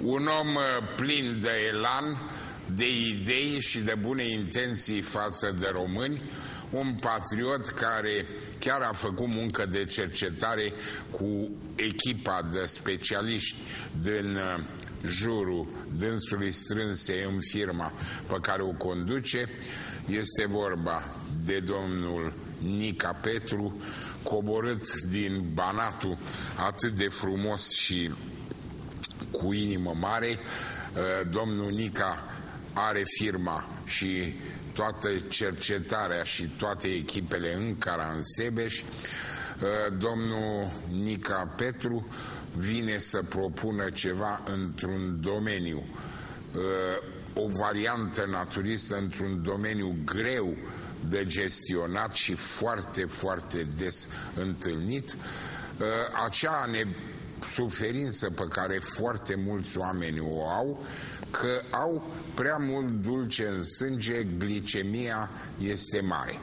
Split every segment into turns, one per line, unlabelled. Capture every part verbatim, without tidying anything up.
Un om plin de elan, de idei și de bune intenții față de români, un patriot care chiar a făcut muncă de cercetare cu echipa de specialiști din jurul dânsului strânse în firma pe care o conduce. Este vorba de domnul Nica Petru, coborât din Banatul atât de frumos și cu inimă mare. Domnul Nica are firma și toată cercetarea și toate echipele în Caransebeș. Domnul Nica Petru vine să propună ceva într-un domeniu, o variantă naturistă într-un domeniu greu de gestionat și foarte, foarte des întâlnit, acea nesuferință pe care foarte mulți oameni o au, că au prea mult dulce în sânge, glicemia este mare.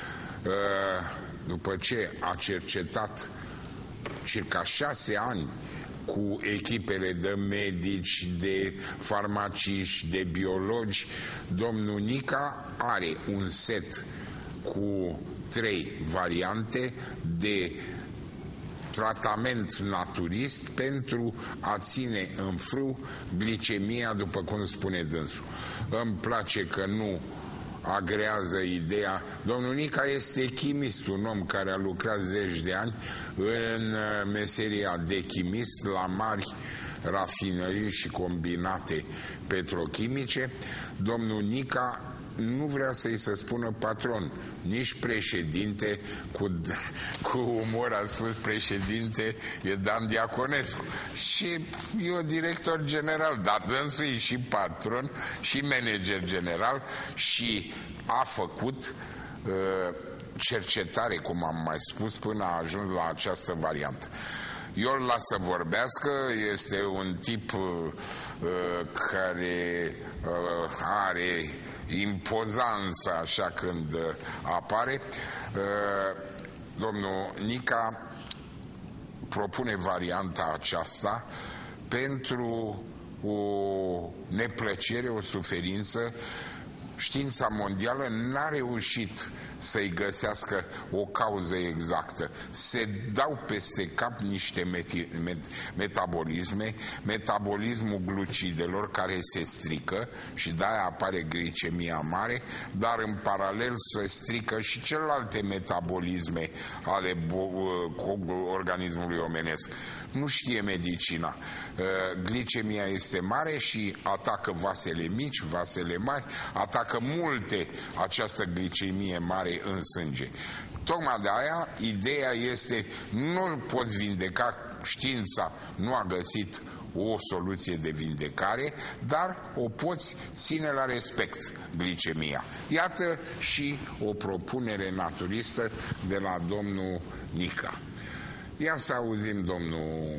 După ce a cercetat circa șase ani cu echipele de medici, de farmaciști, de biologi, domnul Nica are un set cu trei variante de tratament naturist pentru a ține în frâu glicemia, după cum spune dânsul. Îmi place că nu agrează ideea. Domnul Nica este chimist, un om care a lucrat zeci de ani în meseria de chimist la mari rafinării și combinate petrochimice. Domnul Nica nu vrea să-i se spună patron, nici președinte, cu, cu umor a spus președinte e Dan Diaconescu și eu director general, dar dânsul e și patron și manager general și a făcut uh, cercetare, cum am mai spus, până a ajuns la această variantă. Eu îl las să vorbească, este un tip uh, care uh, are impozanță așa când uh, apare. Uh, domnul Nica propune varianta aceasta pentru o neplăcere, o suferință. Știința mondială n-a reușit să-i găsească o cauză exactă. Se dau peste cap niște meti, met, metabolisme, metabolismul glucidelor care se strică și de-aia apare glicemia mare, dar în paralel se strică și celelalte metabolisme ale organismului omenesc. Nu știe medicina. Glicemia este mare și atacă vasele mici, vasele mari, atacă multe această glicemie mare în sânge. Tocmai de aia, ideea este, nu-l poți vindeca, știința nu a găsit o soluție de vindecare, dar o poți ține la respect, glicemia. Iată și o propunere naturistă de la domnul Nica. Ia să auzim, domnul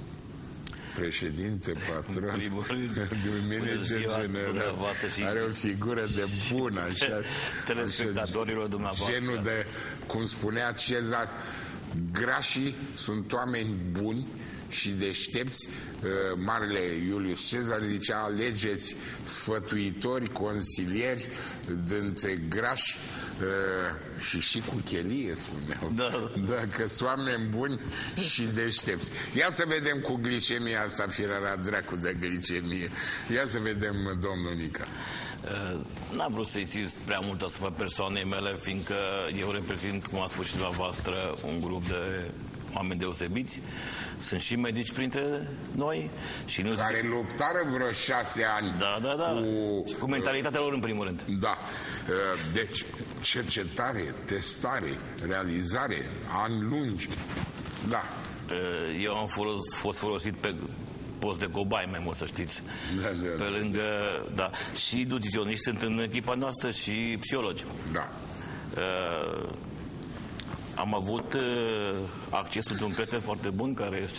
președinte, patron, manager general, are o figură de bună, așa,
telespectatorilor dumneavoastră.
Genul de, cum spunea Cezar, grașii sunt oameni buni și deștepți. Marele Iulius Cezar zicea, alegeți sfătuitori, consilieri dintre grași și și cu chelie, spuneau.
Da.
Da, că sunt oameni buni și deștepți. Ia să vedem cu glicemia asta, firara dracu de glicemie. Ia să vedem, domnul Nica.
N-am vrut să insist prea mult asupra persoanei mele, fiindcă eu reprezint, cum a spus și dumneavoastră, un grup de oameni deosebiți. Sunt și medici printre noi și nu...
care luptară vreo șase ani.
Da, da, da.
Cu,
și cu mentalitatea lor în primul rând.
Da. Deci, cercetare, testare, realizare, ani lungi. Da.
Eu am folos, fost folosit pe post de cobai, mai mult, să știți.
Da, da,
pe
da.
lângă... Da. Și nutriționiști sunt în echipa noastră și psihologi.
Da.
Uh, Am avut uh, acces într-un prieten foarte bun care este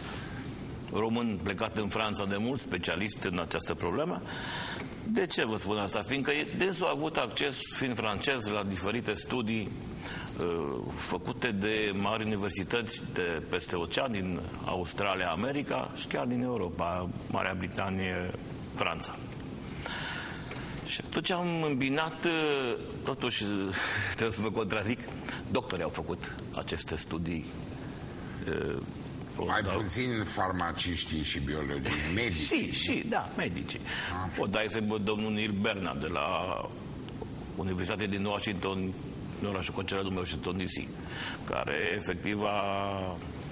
român plecat în Franța de mult, specialist în această problemă. De ce vă spun asta? Fiindcă dânsul a avut acces, fiind francez, la diferite studii făcute de mari universități de peste ocean, din Australia, America și chiar din Europa, Marea Britanie, Franța. Și atunci am îmbinat, totuși, trebuie să vă contrazic, doctorii au făcut aceste studii.
Mai puțin farmaciștii și biologii, medici.
Și, și, da, medici. O dai exemplu domnul Neil Bernard de la Universitatea din Washington, în orașul concentrat din Washington D C, care efectiv a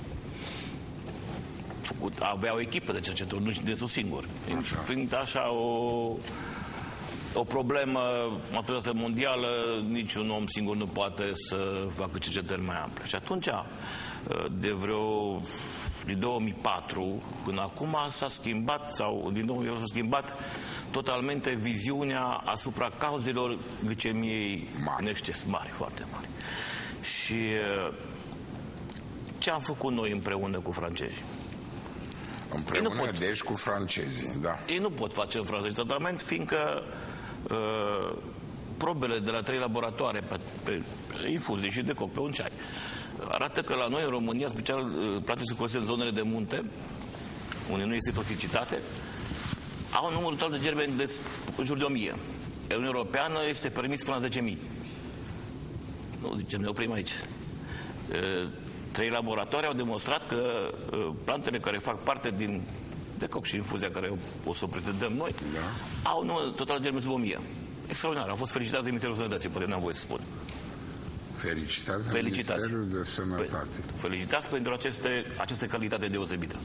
făcut, avea o echipă de cercetători, nu de singur.
Așa.
Fiind așa o, o problemă maturitate mondială, niciun om singur nu poate să facă cercetări mai ample. Și atunci, de vreo din două mii patru până acum s-a schimbat, sau din două mii patru s-a schimbat totalmente viziunea asupra cauzelor glicemiei în exces, mari, foarte mari. Și ce am făcut noi împreună cu francezii?
Împreună, pot, deci, cu francezii, da.
Ei nu pot face în francezi tratament, fiindcă uh, probele de la trei laboratoare pe, pe infuzii și de coc, pe un ceai, arată că la noi, în România, special, plante sucose în zonele de munte, unde nu este toxicitate, au un număr total de germeni de în jur de o mie. În Uniunea Europeană este permis până la zece mii. Nu zicem, ne oprim aici. Trei laboratoare au demonstrat că plantele care fac parte din de coc și infuzia care o să o prezentăm noi, da, au un număr total de germeni sub o mie. Extraordinar. Au fost felicitați de Ministerul Sănătății, poate n-am voie să spun.
Felicitați,
Felicitați.
Ministerul de Sănătate.
Felicitați pentru aceste, aceste calitate deosebită.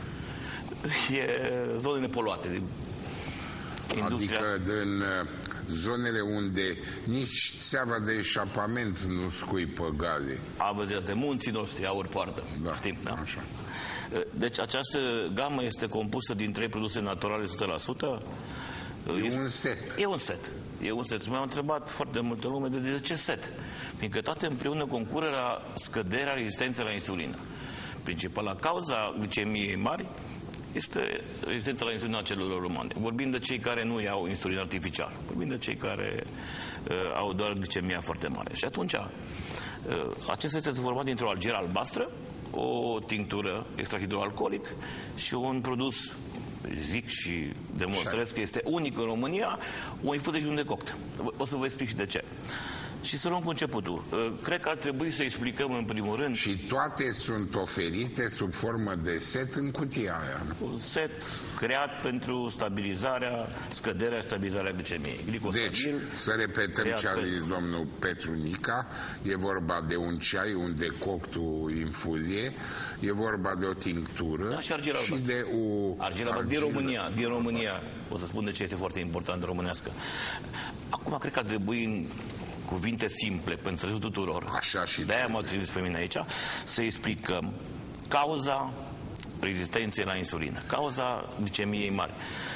E zone nepoluate din industria.
Adică din zonele unde nici țeava de eșapament nu scuipă gaze.
Aveți de munții noștri, aur poartă.
Da,
știm, da?
Așa.
Deci această gamă este compusă din trei produse naturale o sută la sută.
E
este,
un set.
E un set. E un set. Și m-a întrebat foarte multă lume de, de ce set. Fiindcă toate împreună concură la scăderea rezistenței la insulină. Principala cauza glicemiei mari este rezistența la insulină a celulelor umane. Vorbim de cei care nu iau insulină artificial. Vorbim de cei care uh, au doar glicemia foarte mare. Și atunci, uh, acesta este format dintr-o algieră albastră, o tinctură extrahidroalcoolic și un produs, zic și demonstrez că este unic în România, o infuzie și un decoct. O să vă explic și de ce. Și să luăm cu începutul. Cred că ar trebui să explicăm în primul rând...
Și toate sunt oferite sub formă de set în cutia aia.
Un set creat pentru stabilizarea, scăderea, stabilizarea glicemiei. Glicosabil,
deci, să repetăm ce a zis
pentru...
domnul Petru Nica, e vorba de un ceai, un decoct, o infuzie, e vorba de o tinctură,
da, și, și
de o...
Argila din România, din România. O să spun de ce este foarte important românească. Acum cred că ar trebui în cuvinte simple pentru înțelesul tuturor.
Așa și
de-aia m-au trimis pe mine aici să explicăm cauza rezistenței la insulină, cauza glicemiei mari.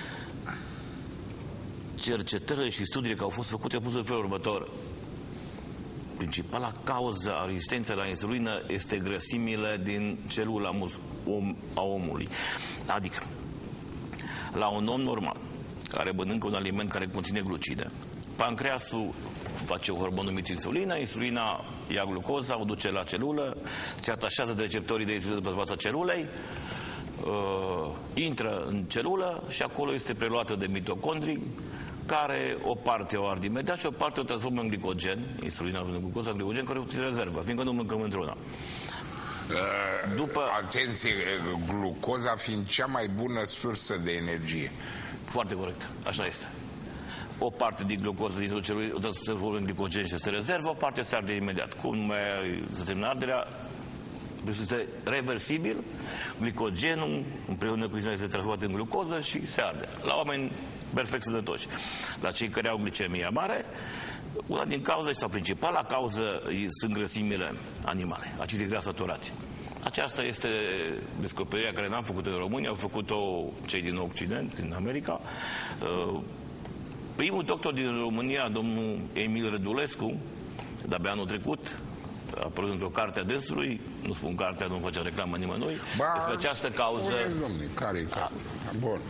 Cercetările și studiile care au fost făcute au pus în felul următor. Principala cauză a rezistenței la insulină este grăsimile din celula om, a omului. Adică, la un om normal care mănâncă un aliment care conține glucide, pancreasul face un hormon numit insulina, insulina ia glucoza, o duce la celulă, se atașează de receptorii de insulină pe fața celulei, uh, intră în celulă și acolo este preluată de mitocondrii, care o parte o ard imediat și o parte o transformă în glicogen, insulina în glucoza, glicogen, care o ține rezervă, fiindcă nu mâncăm într-una.
După... Atenție, glucoza fiind cea mai bună sursă de energie.
Foarte corect, așa este. O parte din glucoză din celui o se transformă în glicogen și este rezervă, o parte se arde imediat. Cum mai se termină arderea, este reversibil, glicogenul împreună cu insulina este transformat în glucoză și se arde. La oameni perfect sănătoși. La cei care au glicemia mare, una din cauze sau principala cauză sunt grăsimile animale, acizii grași saturați. Aceasta este descoperirea care n-am făcut în România, au făcut-o cei din Occident, din America. Primul doctor din România, domnul Emil Rădulescu, de-abia anul trecut, a apărut într-o carte a dânsului, nu spun cartea, nu face reclamă nimănui,
ba,
despre această cauză...
Domnule, care e cartea? Bun.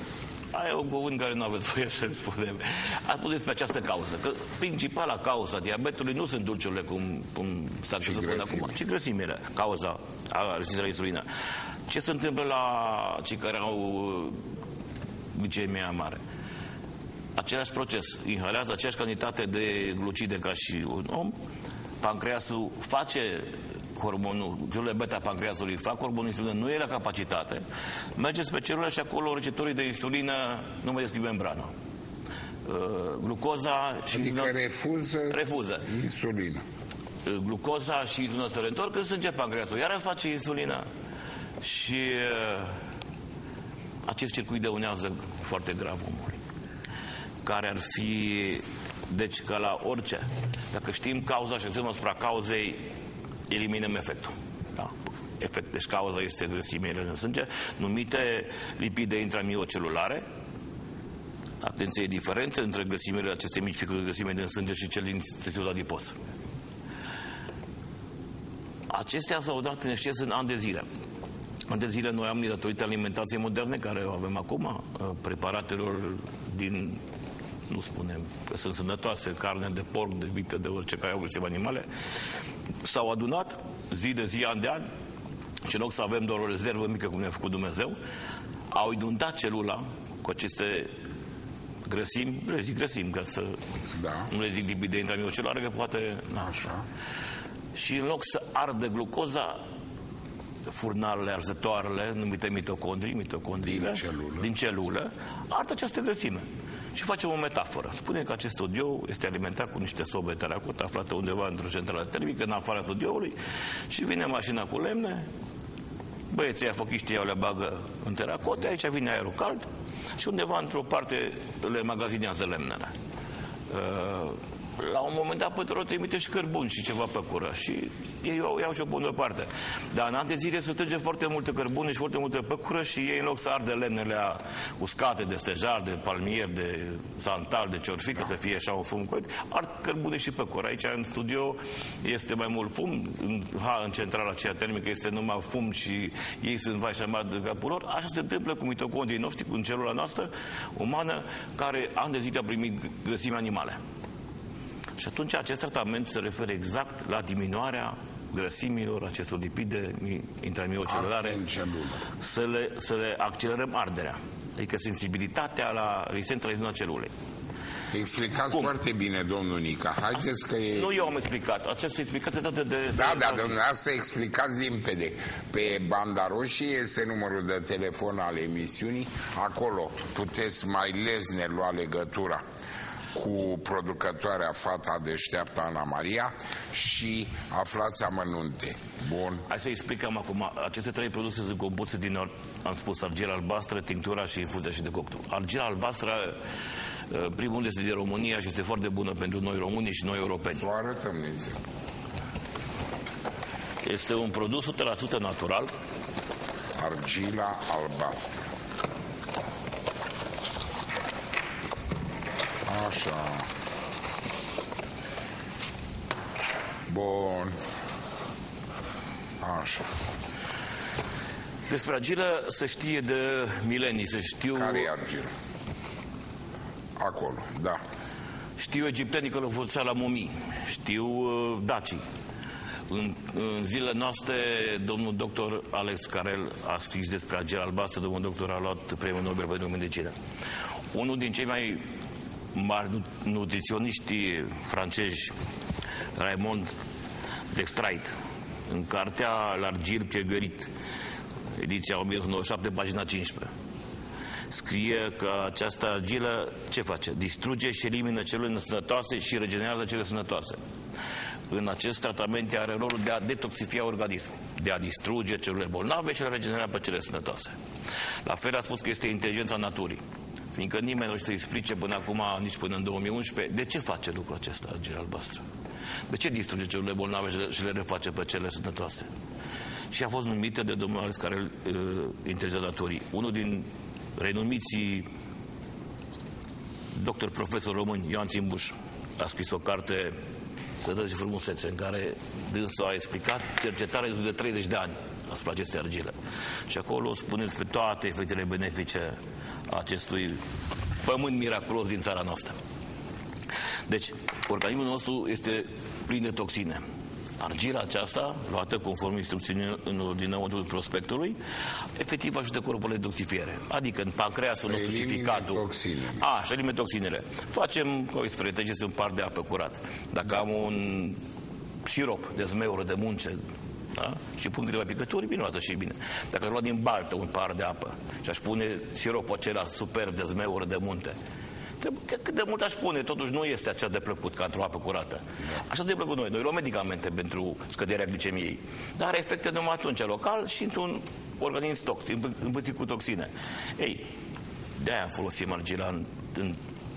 Aia e un cuvânt care nu aveți voie să spunem. Ați spus despre această cauză, că principala cauza diabetului nu sunt dulciurile, cum, cum s-a crezut până acum, ci grăsimile, cauza a rezistenței la insulină. Ce se întâmplă la cei care au glicemia mare? Același proces, inhalează aceeași cantitate de glucide ca și un om, pancreasul face hormonul, celulele beta-pancreasului fac hormonul insulină, nu e la capacitate, merge spre celule și acolo receptorii de insulină nu mai deschid membrana. Uh, glucoza și
adică
insulină,
refuză,
refuză
insulină.
Uh, glucoza și insulină se reîntorc, când sânge pancreasul, iar face insulină și uh, acest circuit dăunează foarte grav omului. Care ar fi, deci, ca la orice, dacă știm cauza și acționăm asupra cauzei, eliminăm efectul. Da? Efect, deci cauza este grăsimile în sânge, numite lipide intramiocelulare. Atenție, e diferent între grăsimile, aceste mici picuri de grăsime din sânge și cel din tecitul adipos. Acestea s-au dat în exces în ani de zile. Ani de zile noi am, datorită alimentației moderne care o avem acum, preparatelor din, nu spunem că sunt sănătoase, carne de porc, de vită, de orice care au grăsimi animale, s-au adunat zi de zi, an de an, și în loc să avem doar o rezervă mică, cum ne-a făcut Dumnezeu, au inundat celula cu aceste grăsimi, le zic grăsimi, ca să
da.
nu le zic lipide intramiocelulare, că poate... Na.
Așa.
Și în loc să ardă glucoza, furnalele arzătoarele, numite mitocondrii, mitocondriile,
din celulă,
din celulă ardă această grăsime. Și facem o metaforă. Spunem că acest studio este alimentat cu niște sobe teracot aflate undeva într-o centrală termică, în afara studioului, și vine mașina cu lemne, băieții aia fochiștii iau le bagă în teracote, aici vine aerul cald și undeva într-o parte le magazinează lemnele. Uh, la un moment dat Pătărul trimite și cărbuni și ceva păcură și ei iau, iau și o bună parte. Dar în ani de zile se strânge foarte multe cărbune și foarte multă păcură și ei, în loc să ardă lemnele uscate de stejar, de palmier, de santal, de ciorfică, da. Să fie așa un fum corect, ard cărbune și păcură. Aici în studio este mai mult fum, în, ha, în centrala aceea termică este numai fum și ei sunt vai și amar de capul lor. Așa se întâmplă cu mitocondrii noștri, cu celula noastră umană, care ani de zile a primit grăsimi animale. Și atunci acest tratament se referă exact la diminuarea grăsimilor, acestor lipide intramiocelulare, să le, să le accelerăm arderea. Adică sensibilitatea la rezistența la insulină celulei.
Explicați Cum? foarte bine, domnul Nica. Haideți că e...
Nu eu am explicat. Această explicație dată de...
Da,
de
da, dumneavoastră explicați limpede. Pe banda roșie este numărul de telefon al emisiunii. Acolo puteți mai lezne lua legătura cu producătoarea Fata Deșteaptă Ana Maria și aflați amănunte. Bun.
Hai să explicăm acum. Aceste trei produse sunt compuse din, am spus, argila albastră, tinctura și infuzia și decoctul. Argila albastră, primul este din România și este foarte bună pentru noi români și noi europeni.
O arătăm, Nițe.
Este un produs o sută la sută natural.
Argila albastră. Așa. Bun. Așa.
Despre argilă se știe de milenii, se știu...
Care e argilă? Acolo, da.
Știu egiptenii că l-au folosit la mumii. Știu uh, dacii. În, în zilele noastre, domnul doctor Alex Carel a scris despre argila albastră, domnul doctor a luat premiul Nobel pentru medicină. Unul din cei mai mari nutriționiști francezi, Raymond Dextrait, în cartea L'Argile Pierguerit, ediția o mie nouă sute nouăzeci și șapte, pagina cincisprezece, scrie că această argilă ce face? Distruge și elimină celule nesănătoase și regenerează cele sănătoase. În acest tratament are rolul de a detoxifia organismul, de a distruge celule bolnave și a regenera pe cele sănătoase. La fel a spus că este inteligența naturii. Fiindcă nimeni nu știe să explice până acum, nici până în două mii unsprezece, de ce face lucrul acesta, argila albastră? De ce distruge celulele bolnave și le reface pe cele sănătoase? Și a fost numită de domnul Alex Carel uh, inteligența naturii. Unul din renumiții doctor profesor români, Ioan Țimbuș, a scris o carte Sănătate și Frumusețe, în care dânsul a explicat cercetarea de treizeci de ani asupra acestei argile. Și acolo spuneți pe toate efectele benefice acestui pământ miraculos din țara noastră. Deci, organismul nostru este plin de toxine. Argila aceasta, luată conform instrucțiunilor dinăuntru prospectului, efectiv ajută corpul la detoxifiere. Adică în pancreasul nostru și ficatul. A, și elimine toxinele. Facem, ca o experiență, este un par de apă curat. Dacă am un sirop de zmeură de munce, da? Și pun câteva picături, bine, lasă și bine. Dacă aș lua din baltă un par de apă și aș pune siropul acela superb de zmeură de munte, cât de mult aș pune, totuși nu este așa de plăcut ca într-o apă curată. Așa de plăcut noi. Noi luăm medicamente pentru scăderea glicemiei, dar are efecte numai atunci local și într-un organism toxic, împățit cu toxine. Ei, de-aia folosim argila în, în,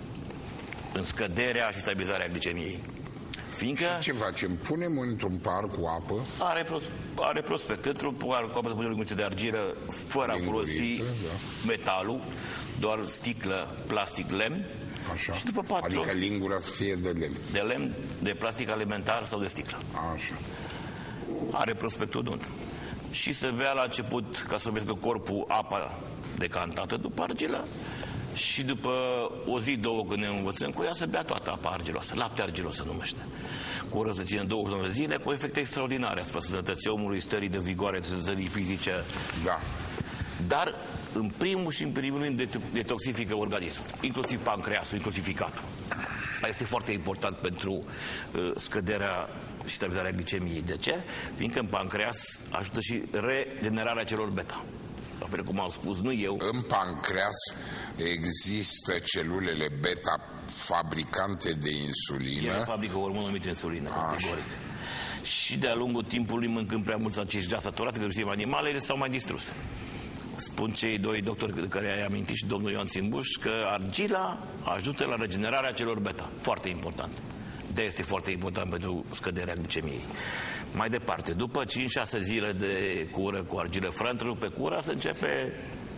în scăderea și stabilizarea glicemiei. Fiindcă
și ce facem? Punem într-un par cu apă?
Are, pros, are prospect. Într-un par cu apă să punem lingurițe de argilă fără a folosi da. metalul, doar sticlă, plastic, lemn.
Așa.
Și după patru...
Adică lingura să fie de lemn.
De lemn, de plastic alimentar sau de sticlă.
Așa.
Are prospectul înăuntru. Și se bea la început, ca să vezi că corpul, apa decantată după argilă, și după o zi, două, când ne învățăm cu ea, să bea toată apa argiloasă. Lapte argilos se numește. Cu o să ține două de zile, cu efecte extraordinare asupra sănătății omului, stării de vigoare, stării fizice.
Da.
Dar, în primul și în primul rând, detoxifică organismul, inclusiv pancreasul, inclusiv ficatul. Este foarte important pentru uh, scăderea și stabilizarea glicemiei. De ce? Fiindcă în pancreas ajută și regenerarea celor beta. La fel cum am spus, nu eu.
În pancreas există celulele beta fabricante de insulină.
El fabrică hormonul numit insulină, categoric. Și de-a lungul timpului, mâncând prea mulți acești gea saturate, că știm animalele, s-au mai distrus. Spun cei doi doctori de care ai amintit și domnul Ioan Țimbuș că argila ajută la regenerarea celor beta. Foarte important. De este foarte important pentru scăderea glicemiei. Mai departe, după cinci șase zile de cură cu argilă, fără pe cură, se începe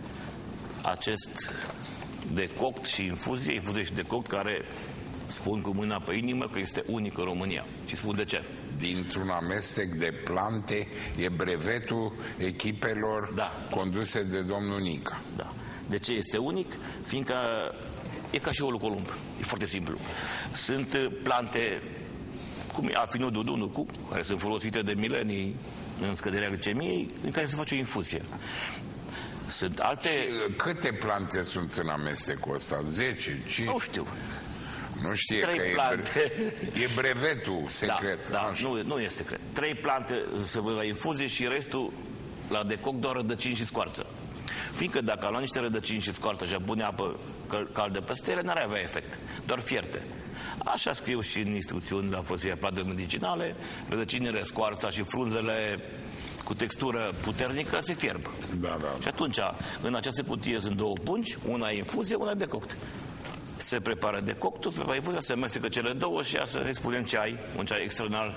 acest decoct și infuzie, infuzie și decoct, care spun cu mâna pe inimă că este unic în România. Și spun de ce.
Dintr-un amestec de plante, e brevetul echipelor da. conduse de domnul Nica.
Da. De ce este unic? Fiindcă e ca și olul columb. E foarte simplu. Sunt plante cum e afinodul dunucu, care sunt folosite de milenii în scăderea glicemiei, în care se face o infuzie. Sunt alte...
Și câte plante sunt în amestecul ăsta? zece? cinci?
Nu știu.
Nu știe
Trei
că
plante.
E, bre... e brevetul secret.
Da, da nu, nu e secret. Trei plante se văd la infuzie și restul la decoct doar rădăcini și scoarță. Fiindcă dacă am luat niște rădăcini și scoarță și pune apă caldă peste ele, n-ar avea efect. Doar fierte. Așa scriu și în instrucțiuni la folosirea plantelor medicinale, rădăcinile, scoarța și frunzele cu textură puternică se fierb.
Da, da.
Și atunci, în această cutie sunt două pungi, una e infuzie, una e decoct. Se prepară decoctul, se prepară infuzia, se amestecă cele două și ia să spunem ceai, un ceai extraordinar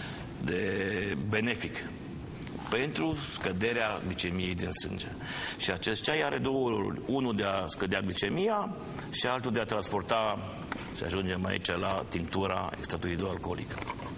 de benefic pentru scăderea glicemiei din sânge. Și acest ceai are două roluri. Unul de a scădea glicemia și altul de a transporta, și ajungem aici la tinctura extractului hidroalcoolic.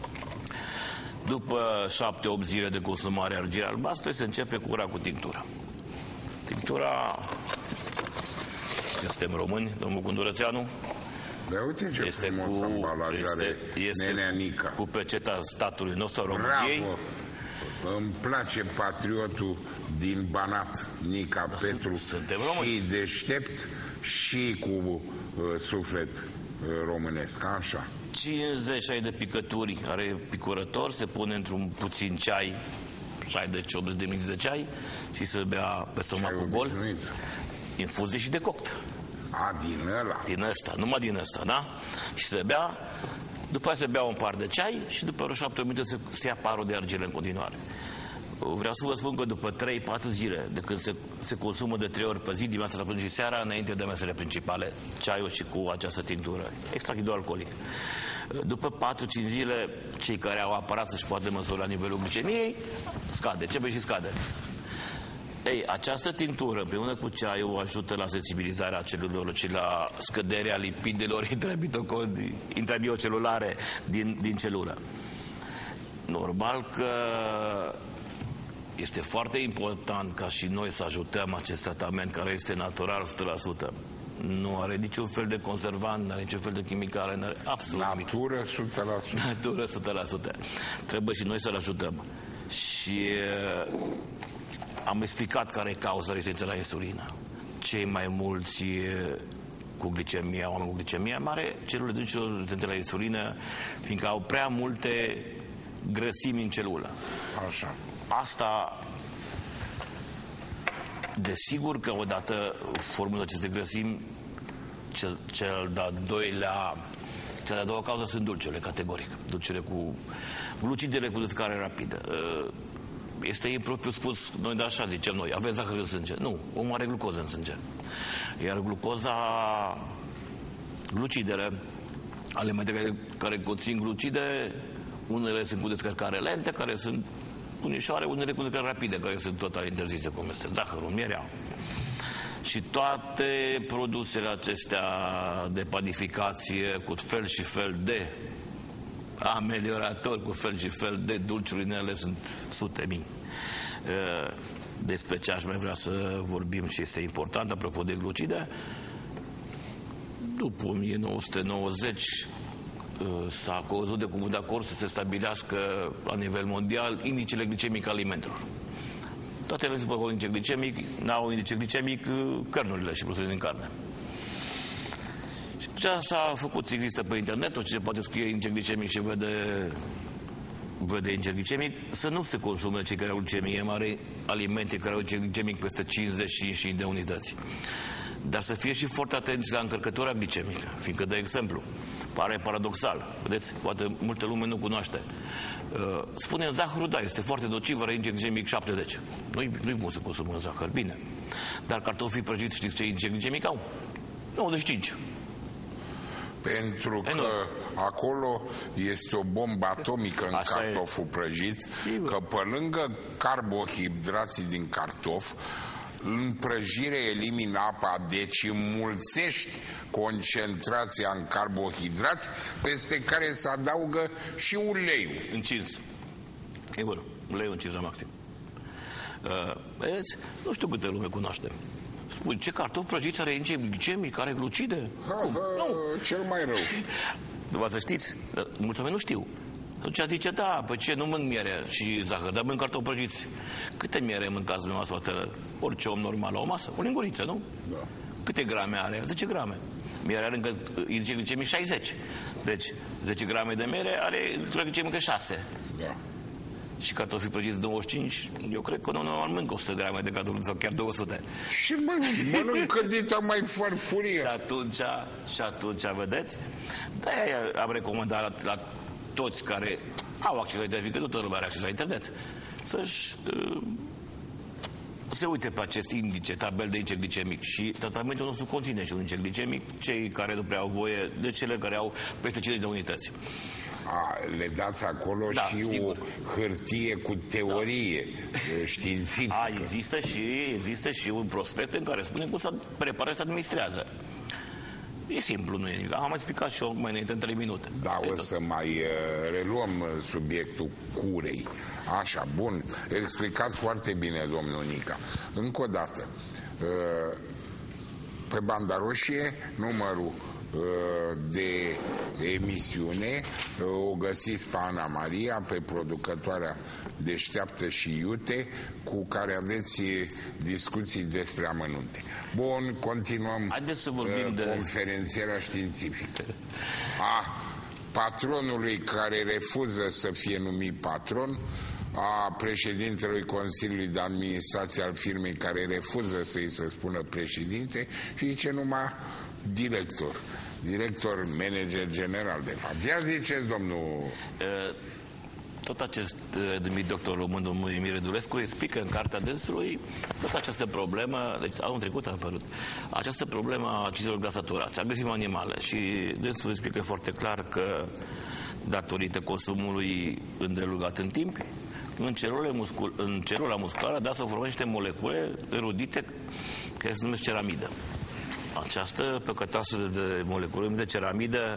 După șapte opt zile de consumare a argilei albastre, se începe cura cu tinctura. Tinctura, suntem români, domnul Condurățeanu,
Dar uite ce
este
frumos
cu,
ambalajare,
este, este
Nica.
cu peceta statului nostru, României.
Bravo! Îmi place patriotul din Banat, Nica
da,
Petru, și deștept și cu uh, suflet uh, românesc, așa.
cincizeci de picături are picurător, se pune într-un puțin ceai, șaizeci optzeci de mililitri de ceai și se bea pe stomacul gol. Infuzie și decoct.
A, din ăla.
Din ăsta, numai din ăsta, da? Și se bea, după aceea se bea un par de ceai și după vreo șapte minute se, se ia parul de argilă în continuare. Vreau să vă spun că după trei patru zile, de când se, se consumă de trei ori pe zi, dimineața, la prânz și seara, înainte de mesele principale, ceaiul și cu această tinctură, extract hidroalcoolic. După patru cinci zile, cei care au aparat să-și poată măsura la nivelul glicemiei, scade, începe și scade. Ei, această tinctură, împreună cu ceaiul, ajută la sensibilizarea celulelor și la scăderea lipidelor intramiocelulare din, din celulă. Normal că este foarte important ca și noi să ajutăm acest tratament care este natural o sută la sută. Nu are niciun fel de conservant, nu are niciun fel de chimicale, nu are absolut nimic.
Natură o sută la sută.
Natură o sută la sută. Trebuie și noi să-l ajutăm. Și uh, am explicat care e cauza rezistenței la insulină. Cei mai mulți uh, cu glicemia, oameni cu glicemia mare, celulele din celor rezistente la insulină, fiindcă au prea multe grăsimi în celulă.
Așa.
Asta, desigur că odată formulă aceste grăsimi, cel, cel de-al doilea, cea de-a doua cauză sunt dulciurile, categoric. Dulciurile cu glucidele cu descare rapidă. Este impropriu spus, noi de așa zicem noi, avem zahăr în sânge. Nu, omul are glucoză în sânge. Iar glucoza, glucidele, alimente care, care conțin glucide, unele sunt cu descărcare lente, care sunt unișoare, unele cu descărcare rapide, care sunt total interzise, cum este zahărul, mierea. Și toate produsele acestea de panificație cu fel și fel de amelioratori, cu fel și fel de dulciuri în ele, sunt sute mii. Despre ce aș mai vrea să vorbim și este important, apropo de glucide, după o mie nouă sute nouăzeci s-a căzut de comun de acord să se stabilească la nivel mondial indicele glicemic alimentelor. Toate ele după indice glicemic, n-au indice glicemic cărnurile și produsele din carne. Și ce s-a făcut, există pe internet, oricine poate scrie indice glicemic și vede, vede indice glicemic, să nu se consume cei care au glicemie mare, alimente care au indice glicemic peste cincizeci și cinci de unități. Dar să fie și foarte atenți la încărcătura glicemică, fiindcă, de exemplu, pare paradoxal, vedeți, poate multă lume nu cunoaște. Uh, spunem zahărul, da, este foarte nociv, are indice glicemic șaptezeci. Nu-i, nu-i bun să consumăm zahăr, bine. Dar cartofii prăjiți, știți ce indice glicemic au? nouăzeci și cinci.
Pentru că enorm. Acolo este o bombă atomică în Așa cartoful e. prăjit, Sigur. Că pe lângă carbohidrații din cartof, în prăjire elimină apa, deci înmulțești concentrația în carbohidrați, peste care se adaugă și uleiul.
Încins. E bun, uleiul încins la maxim. Uh, vedeți? Nu știu câte lume cunoaște. Spui, ce cartofi prăjiți are indice glicemic, are glucide?
Ha, ha, nu. Cel mai rău.
Vă să știți, mulți oameni nu știu. Atunci zice, da, pe ce nu mânc miere și zahăr, dar mânc cartofi prăjiți. Câte miere mâncați dumneavoastră, orice om normal la o masă? O linguriță, nu?
Da.
Câte grame are? zece grame. Mierea are încă indice glicemic șaizeci. Deci, zece grame de miere are glicemic șase.
Da.
Și cartofii prăjiți douăzeci și cinci, eu cred că nu normal mănâncă o sută grame de cartofi sau chiar două sute.
Și mănâncă dita mai farfurie.
Și atunci, și atunci, vedeți? De-aia am recomandat la, la toți care au acces la internet, fiindcă nu toată lumea are acces la internet, să-și uh, se uite pe acest indice, tabel de indice glicemic, și tratamentul nostru conține și un indice glicemic, cei care nu prea au voie, de cele care au peste cincizeci de unități.
A, le dați acolo
da,
și
sigur.
O hârtie cu teorie da. științifică.
A, există și, există și un prospect în care spune cum să prepară, să administrează. E simplu, nu e nimic. Am mai explicat și eu mai înainte în trei minute.
Da, o să mai uh, reluăm subiectul curei. Așa, bun. Explicați foarte bine, domnul Nica. Încă o dată, uh, pe banda roșie, numărul de emisiune o găsiți pe Ana Maria, pe producătoarea Deșteaptă și Iute, cu care aveți discuții despre amănunte. Bun, continuăm.
Haideți să vorbim
uh,
de
conferențierea științifică a patronului care refuză să fie numit patron, a președintelui Consiliului de Administrație al firmei care refuză să-i se spună președinte și zice numai director. Director, manager general, de fapt. Ia ziceți, domnul...
Tot acest numit doctor român, domnul Emil Rădulescu, explică în cartea dânsului tot această problemă, deci anul trecut a apărut, această problemă a acizelor grași saturați, agresiv animale, și dânsul explică foarte clar că datorită consumului îndelugat în timp, în, celule muscul, în celula musculară, dar să formeze niște molecule erudite care se numesc ceramidă. Această păcătoasă de molecule de ceramidă,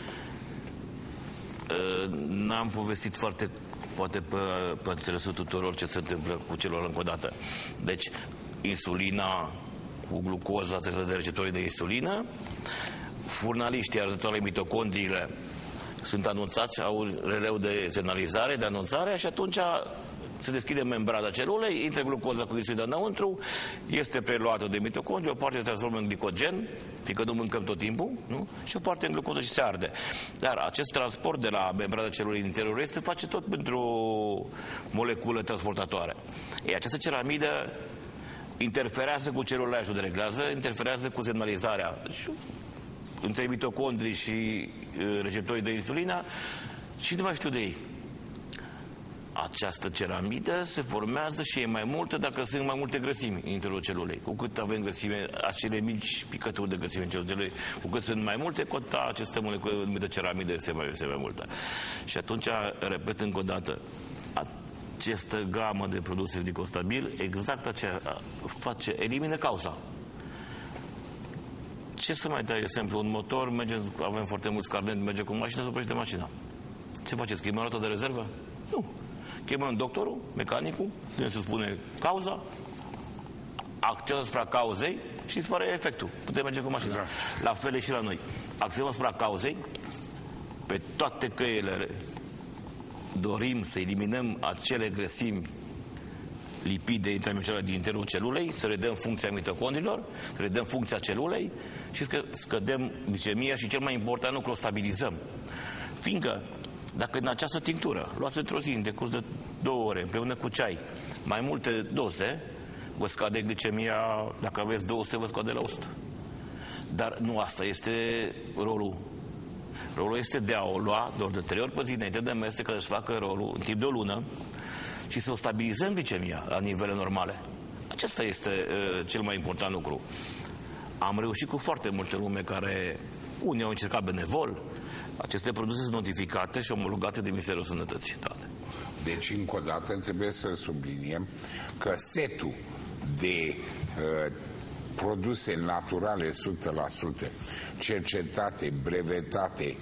n-am povestit foarte, poate pe, pe înțelesul tuturor ce se întâmplă cu celor încă o dată. Deci, insulina cu glucoza, trebuie de receptorii de insulină, furnaliștii arzătoare mitocondriile sunt anunțați, au releu de semnalizare, de anunțare și atunci se deschide membrana celulei, intră glucoza cu insulină înăuntru, este preluată de mitocondrii, o parte se transformă în glicogen, fiindcă nu mâncăm tot timpul, nu? Și o parte în glucoză și se arde. Dar acest transport de la membrana celulei în interior se face tot pentru o moleculă transportatoare. Ei, această ceramidă interferează cu celulele de reglează, interferează cu semnalizarea între mitocondrii și receptorii de insulină și nu mai știu de ei. Această ceramidă se formează și e mai multă dacă sunt mai multe grăsimi în interiorul celulei. Cu cât avem grăsime, acele mici picături de grăsime în celulei, cu cât sunt mai multe, cu atât aceste molecule numită ceramidă este mai, este mai multă. Și atunci, repet încă o dată, această gamă de produse glicostabil, exact aceea face, elimină cauza. Ce să mai dai exemplu? Un motor, merge, avem foarte mulți carnet, merge cu mașina, se oprește mașina. Ce faceți? Chemăm roata de rezervă? Nu. Chemăm doctorul, mecanicul, când se spune cauza, acționăm asupra cauzei și dispare efectul. Putem merge cu mașina. Exact. La fel e și la noi. Acționăm asupra cauzei, pe toate căile dorim să eliminăm acele grăsimi lipide intracelulare din interiorul celulei, să redăm funcția mitocondrilor, să redăm funcția celulei și să scădem glicemia și, cel mai important lucru, o stabilizăm. Fiindcă, dacă în această tinctură luați într-o zi, în decurs de două ore, împreună cu ceai, mai multe doze, vă scade glicemia, dacă aveți două sute, vă scade la o sută. Dar nu asta este rolul. Rolul este de a o lua doar de trei ori pe zi, înainte de mese, ca să-și facă rolul în timp de o lună, și să o stabilizăm glicemia la nivele normale. Acesta este uh, cel mai important lucru. Am reușit cu foarte multe lume care, unii au încercat benevol, aceste produse sunt notificate și omologate de Ministerul Sănătății. Toate.
Deci, încă o dată, trebuie să subliniem că setul de uh, produse naturale o sută la sută, cercetate, brevetate,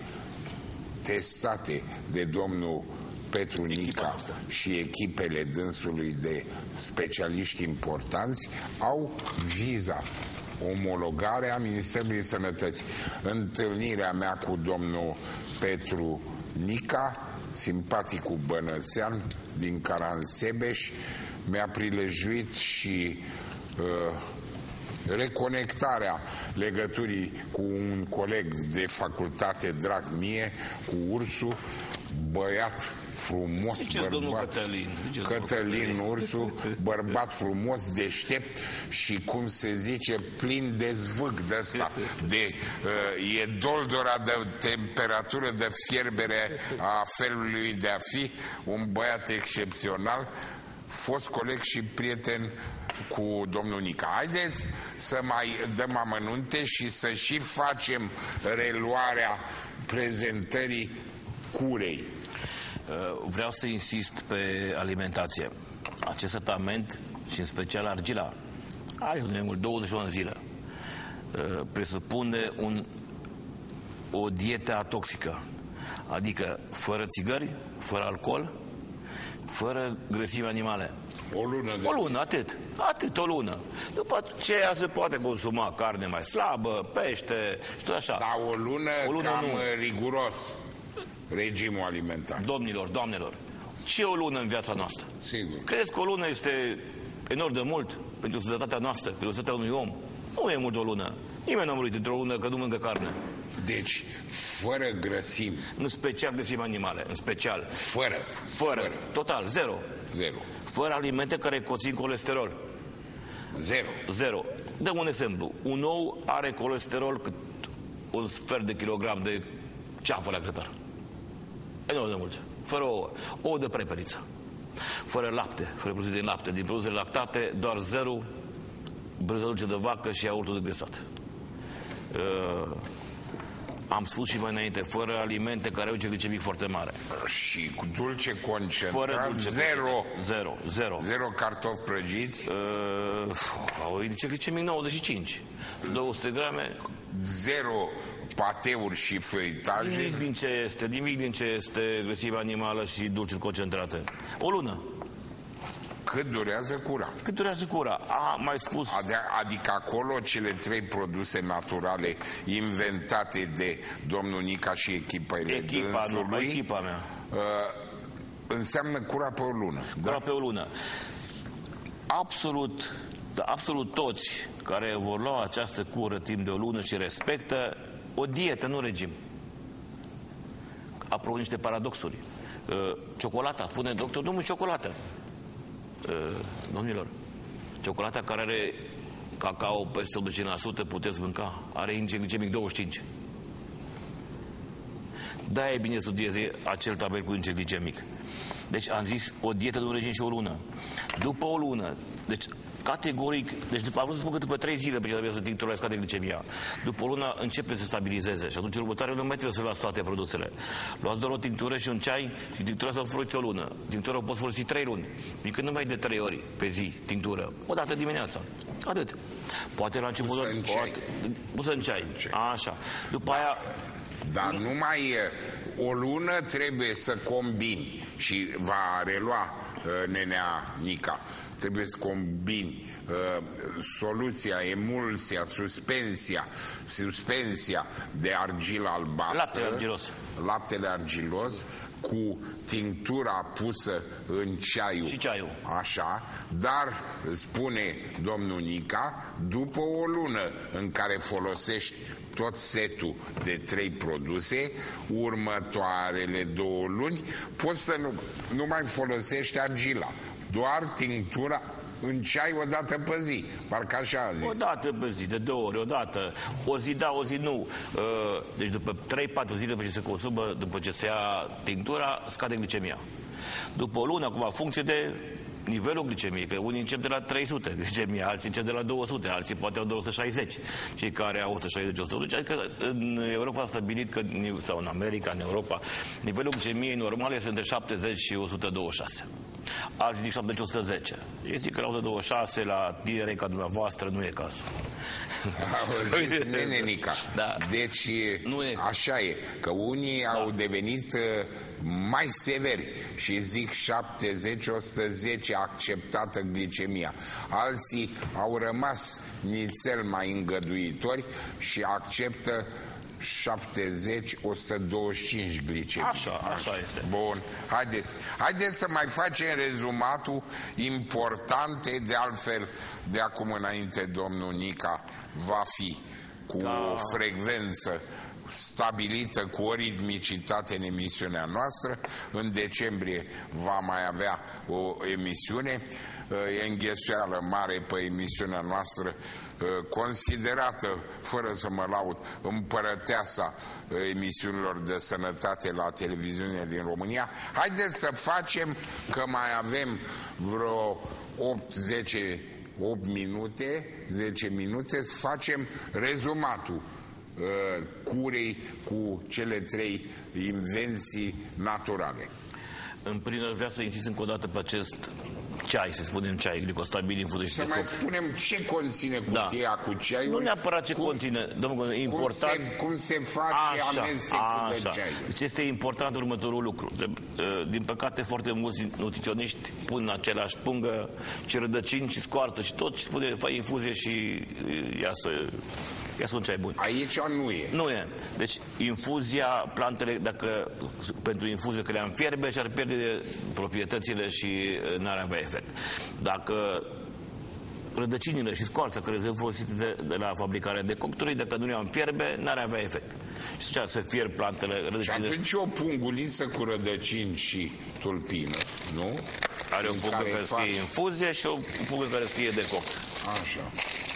testate de domnul Petru Nica și echipele dânsului de specialiști importanți, au viza omologarea Ministerului Sănătății. Întâlnirea mea cu domnul Petru Nica, simpaticul bănățean din Caransebeș, mi-a prilejuit și uh, reconectarea legăturii cu un coleg de facultate drag mie, cu Ursu, băiat frumos,
Zice
bărbat,
Cătălin,
Cătălin Ursu, bărbat frumos, deștept și, cum se zice, plin de zvâc de ăsta, de, uh, e doldora de temperatură, de fierbere a felului de a fi, un băiat excepțional, fost coleg și prieten cu domnul Nica. Haideți să mai dăm amănunte și să și facem reluarea prezentării curei.
Vreau să insist pe alimentație. Acest tratament, și în special argila, are mai mult douăzeci și unu zile, presupune un, o dietă atoxică, adică fără țigări, fără alcool, fără grăsimi animale.
O lună de...
O lună, atât. Atât, o lună. După aceea se poate consuma carne mai slabă, pește și tot așa.
Dar o lună,
o lună
cam
nu.
riguros regimul alimentar.
Domnilor, doamnelor, ce o lună în viața noastră?
Sigur.
Crezi că o lună este enorm de mult pentru sănătatea noastră, pentru sănătatea unui om? Nu e mult o lună. Nimeni nu a murit într-o lună că nu mâncă carne.
Deci, fără grăsimi.
În special grăsimi animale, în special.
Fără.
Fără. Fără. Total, zero.
Zero.
Fără alimente care conțin colesterol.
Zero.
Zero. Dăm un exemplu. Un ou are colesterol cât un sfert de kilogram de ceafă la grătar. Enorm de mult. Fără ouă. Ouă de prepeliță. Fără lapte. Fără produse din lapte. Din produsele lactate, doar zero brânză dulce de vacă și iaurtul degresat. Uh, Am spus și mai înainte, fără alimente care au index glicemic foarte mare.
Și cu dulce concentrat,
Fără dulce
zero.
Zero, zero.
Zero cartofi prăjiți?
Uh, au index glicemic nouăzeci și cinci. două sute grame.
Zero pateuri și feuitaje?
Nimic din ce este, nimic din ce este grăsime animală și dulciuri concentrate. O lună.
Cât durează cura?
Cât durează cura? A, mai spus...
Adică acolo cele trei produse naturale inventate de domnul Nica și echipele
Echipa,
dânsului,
nu, echipa mea.
Uh, înseamnă cura pe o lună.
Cura
Da?
pe o lună. Absolut, da, absolut toți care vor lua această cură timp de o lună și respectă o dietă, nu regim. Apropo, niște paradoxuri. Uh, ciocolata, pune doctor, nu mânci ciocolată. Uh, domnilor, ciocolata care are cacao peste optzeci la sută puteți mânca, are index glicemic douăzeci și cinci. Da, e bine să studieze acel tabel cu index glicemic. Deci am zis o dietă de un regim și o lună. După o lună, deci categoric, deci după, am vrut să spun că după trei zile, pentru că trebuie să tinctura la scade glicemia. După o lună începe să se stabilizeze și atunci următoare nu mai trebuie să luați toate produsele. Luați doar o tinctură și un ceai și tinctura să o folosiți o lună. Tinctura o poți folosi trei luni. Adică nu mai de trei ori pe zi, tinctură. O dată dimineața. Atât. Poate la început...
Pusă în ceai.
Pusă în ceai. Așa. După aia...
Dar numai o lună trebuie să combini și va relua uh, nenea Nica. Trebuie să combini uh, soluția, emulsia, suspensia, suspensia de argilă albastră,
Laptele argilos.
laptele argilos, cu tinctura pusă în ceaiul.
Și ceaiul.
Așa, dar, spune domnul Nica, după o lună în care folosești tot setul de trei produse, următoarele două luni poți să nu, nu mai folosești argila, doar tinctura în ceai o dată pe zi, parcă așa a zis.
O dată pe zi, de două ori, o dată, o zi da, o zi nu. Deci după trei patru zile după ce se consumă, după ce se ia tinctura, scade glicemia. După o lună, acum, în funcție de nivelul glicemiei, că unii încep de la trei sute glicemia, alții încep de la două sute, alții poate au două sute șaizeci. Cei care au o sută șaizeci, o sută optzeci, adică în Europa a stabilit că, sau în America, în Europa, nivelul glicemiei normale este între șaptezeci și o sută douăzeci și șase. Alții zic șaptezeci o sută zece. Ei zic că la o sută douăzeci și șase, la tineri ca dumneavoastră, nu e cazul.
Nene Nica.
Da.
Deci
Nu e.
așa e, că unii da. au devenit uh, mai severi și zic șaptezeci o sută zece acceptată glicemia. Alții au rămas nițel mai îngăduitori și acceptă șaptezeci o sută douăzeci și cinci glicemie.
Așa, așa este.
Bun, haideți. Haideți să mai facem rezumatul importante, de altfel de acum înainte domnul Nica va fi cu da. o frecvență stabilită, cu o ritmicitate în emisiunea noastră. În decembrie va mai avea o emisiune. E înghesuială mare pe emisiunea noastră, considerată, fără să mă laud, împărăteasa emisiunilor de sănătate la televiziune din România. Haideți să facem, că mai avem vreo opt zece opt minute, zece minute, să facem rezumatul uh, curei cu cele trei invenții naturale.
În primul rând vreau să insist încă o dată pe acest ceai, să spunem ceai, glicostabil infuză și
Să
de
mai
coc.
spunem ce conține cutia da. cu ceaiul.
Nu neapărat ce
cum,
conține, domnul, e important.
Cum se, cum se face
așa,
amestecul
așa.
de ceai.
Deci este important următorul lucru. Din păcate, foarte mulți nutriționiști pun în același pungă și rădăcini și scoarță și tot, și spune, fai infuzie și ia să... Ia să un ceai bun.
Aici nu e.
Nu e. Deci infuzia, plantele, dacă pentru infuzie că le-am fierbe, și-ar pierde proprietățile și n-ar avea efect. Dacă rădăcinile și scoarța care sunt folosite de, de la fabricarea de cocturi, dacă nu le-am fierbe, n-ar avea efect. Și atunci să fierb plantele, rădăcinile. Și
atunci o punguliță cu rădăcini și tulpină, nu?
Are o pungă care, care
faci...
scrie infuzie și o pungă care scrie de coc.
Așa.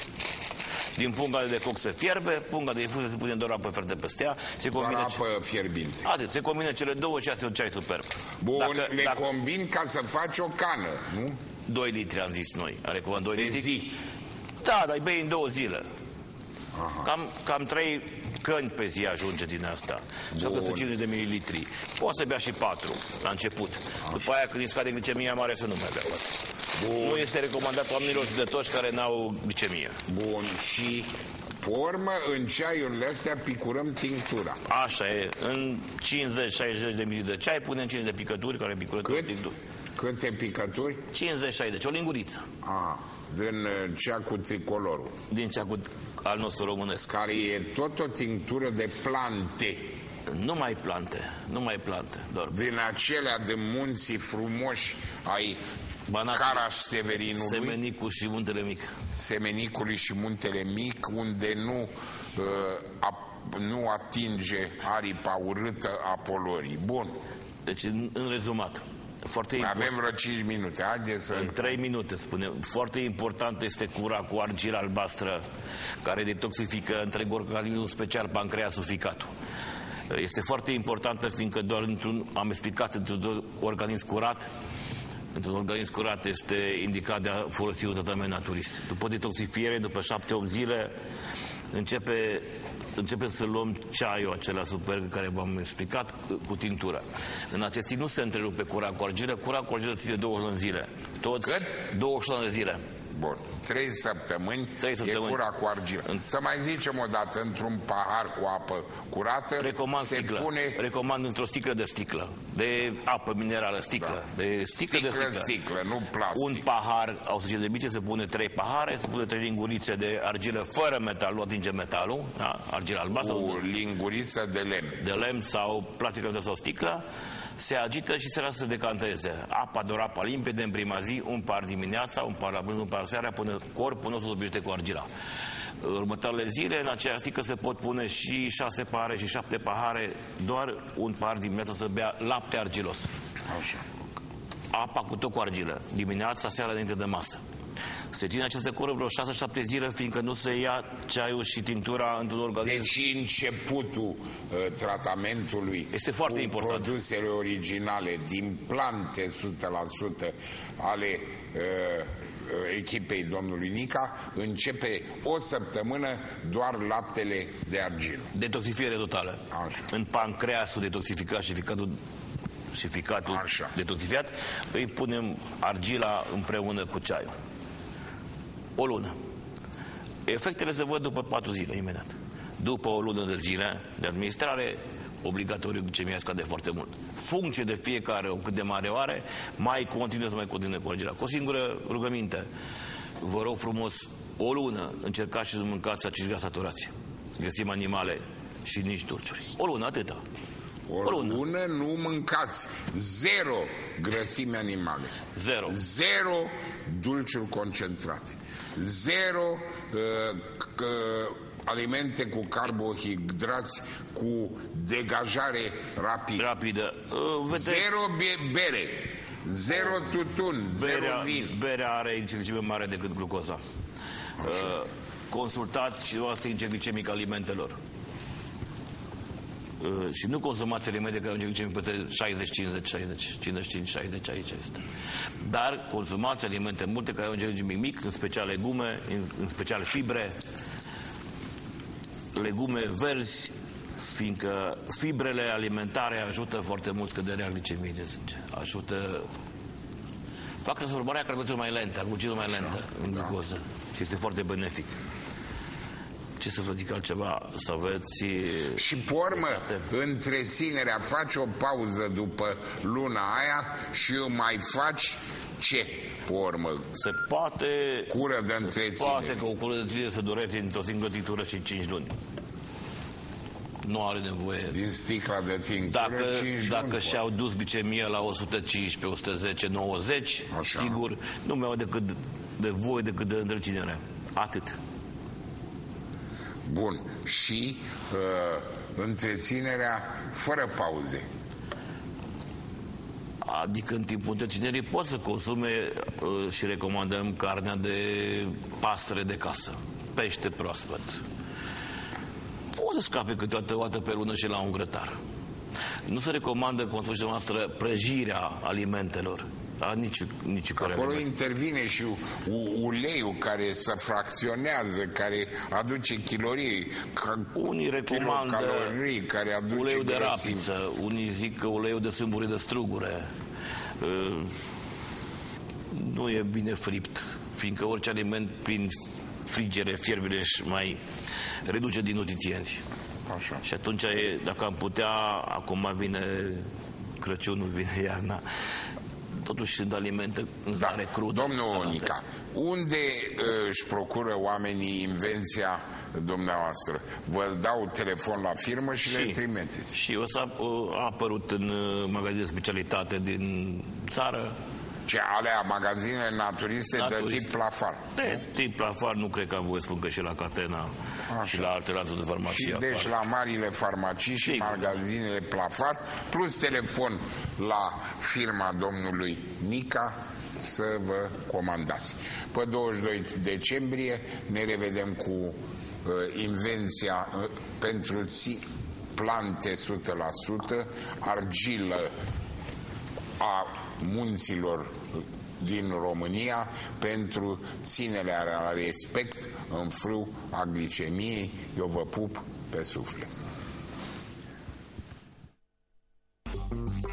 Din punga de coc se fierbe, punga de infuzie se pune doar apă ferde peste ea. Se
doar
combine
apă ce... fierbinte.
Atât, se combină cele două și asta e un ceai superb.
Bun,
dacă,
le
dacă...
combin ca să faci o cană, nu?
doi litri am zis noi. Are cuvânt doi litri?
Zi.
Da, dar îi bei în două zile.
Aha.
Cam, cam trei căni pe zi ajunge din asta. șapte sute cincizeci de mililitri. Poți să bea și patru la început. Așa. După aia, când îi scade glicemia mare, să nu mai bea patru. Nu este recomandat oamenilor sudătoși care n-au glicemie.
Bun, și pe urmă, în ceaiurile astea picurăm tinctura.
Așa e. În cincizeci șaizeci de mililitri de ceai punem cincizeci de picături care picură tot tinctura.
Câte picături?
cincizeci șaizeci, o linguriță.
A, din cea cu tricolorul.
Din cea cu al nostru românesc.
Care e tot o tinctură de plante.
Nu mai plante, nu mai plante, doar.
Din acelea de munții frumoși ai
Banatul,
Caraș-Severinului.
Semenicul și Muntele Mic.
Semenicului și Muntele Mic, unde nu, uh, a, nu atinge aripa urâtă a poluării. Bun.
Deci, în, în rezumat, foarte important.
Avem vreo cinci minute, haideți să...
În trei minute, spunem. Foarte important este cura cu argilă albastră, care detoxifică întreg organismul, special pancreasul, ficatul. Este foarte importantă, fiindcă doar într-un, am explicat, într-un organism curat, într-un organism curat este indicat de a folosi un tratament naturist. După detoxifiere, după șapte opt zile, începe, începem să luăm ceaiul acela super care v-am explicat cu tinctura. În acest timp nu se întrerupe cura cu argilă, cura cu argilă ține douăzeci de zile. Toți
Cât?
douăzeci de zile.
Bun. Trei săptămâni,
Trei săptămâni
e cura cu argilă. În... Să mai zicem o dată, într-un pahar cu apă curată,
recomand
se
sticlă.
pune...
Recomand într-o sticlă de sticlă, de apă minerală, sticlă. Da. De sticlă,
sticlă
de sticlă.
sticlă, nu plastic.
Un pahar, au să de bice, se pune trei pahare, se pune trei lingurițe de argilă fără metal, nu atinge metalul, da? Argilă albastră.
Cu linguriță de lemn.
De lemn sau plastic sau sticlă. Se agită și se lasă să decanteze. Apa doar apa limpede în prima zi, un par dimineața, un par la prânz, un par seara, până corpul nostru se obiște cu argila. Următoarele zile, în aceea stică se pot pune și șase pahare și șapte pahare, doar un par dimineața să bea lapte argilos.
Așa.
Apa cu tot cu argilă, dimineața, seara, înainte de masă. Se ține această cură vreo șase șapte zile, fiindcă nu se ia ceaiul și tinctura într-un organism.
Deci începutul uh, tratamentului
este foarte
cu
important.
Produsele originale din plante o sută la sută ale uh, echipei domnului Nica, începe o săptămână doar laptele de argilă.
Detoxifiere totală.
Așa.
În pancreasul detoxificat și ficatul și ficatul
Așa.
detoxifiat, îi punem argila împreună cu ceaiul. O lună. Efectele se văd după patru zile, imediat. După o lună de zile de administrare, obligatoriu glicemia scade foarte mult. Funcție de fiecare, o cât de mare o are, mai continuă să mai continue cu argila. Cu o singură rugăminte. Vă rog frumos, o lună încercați și să mâncați acești grasi saturați. Găsim animale și nici dulciuri. O lună, atâta.
O, o lună. lună nu mâncați. Zero grăsimi animale.
Zero.
Zero dulciuri concentrate. Zero uh, uh, alimente cu carbohidrați cu degajare rapidă.
Rapidă. Uh, vedeți?
Zero bere. Zero tutun.
Berea,
zero vin.
Berea are insuficiență mai mare decât glucoza. Uh, consultați și luați index glicemic alimentelor. Uh, și nu consumați alimente care au index glicemic peste șaizeci cincizeci șaizeci, cincizeci și cinci șaizeci, aici este. Dar consumați alimente multe care au index glicemic mic, în special legume, în, în special fibre, legume verzi, fiindcă fibrele alimentare ajută foarte mult scăderea glicemiei de sânge. Ajută, fac transformarea carbohidratelor mai lente, glucoză mai lentă în glucoză. Și este foarte benefic. Ce să vă zic altceva, să aveți...
Și pe urmă, întreținerea, faci o pauză după luna aia și mai faci ce? Pe urmă,
se poate...
Cură de întreținere.
Se poate că o cură de întreținere să dureze într-o singură tinctură și cinci luni. Nu are nevoie.
Din sticla de tinctură,
dacă,
cinci
dacă
luni,
și-au dus glicemia la o sută cincisprezece, o sută zece, nouăzeci, așa, sigur, nu mi-au decât de voie decât de întreținere. Atât.
Bun. Și uh, întreținerea fără pauze.
Adică în timpul întreținerii poți să consume uh, și recomandăm carnea de pasăre de casă, pește proaspăt. Poți să scape câteodată o dată pe lună și la un grătar. Nu se recomandă, cum spune noastră, prăjirea alimentelor. A, nici, nici care
acolo
aliment.
intervine și uleiul care se fracționează, care aduce chilorii,
unii recomandă
calorii, care aduce
uleiul de
grăsimi.
rapiță, unii zic că uleiul de sâmbure de strugure. Uh, nu e bine fript, fiindcă orice aliment prin frigere, fierbire și mai reduce din nutrienți.
Așa.
Și atunci, e, dacă am putea, acum vine Crăciunul, vine iarna, totuși sunt alimente în stare
Da.
crudă.
Domnul Nica, unde uh, își procură oamenii invenția dumneavoastră? Vă dau telefon la firmă și, și le trimiteți.
Și o să a apărut în magazine de specialitate din țară.
Ce alea magazinele naturiste, naturiste de tip Plafar.
De tip Plafar, nu cred că am voie spun că și la Catena. Așa. Și la alte lanțuri de farmacie.
Și deci la marile farmacii și Sigur. magazinele Plafar, plus telefon la firma domnului Nica să vă comandați. Pe douăzeci și doi decembrie ne revedem cu uh, invenția uh, pentru ți plante o sută la sută, argilă a munților din România pentru ținerea la respect în frâu a glicemiei. Eu vă pup pe suflet.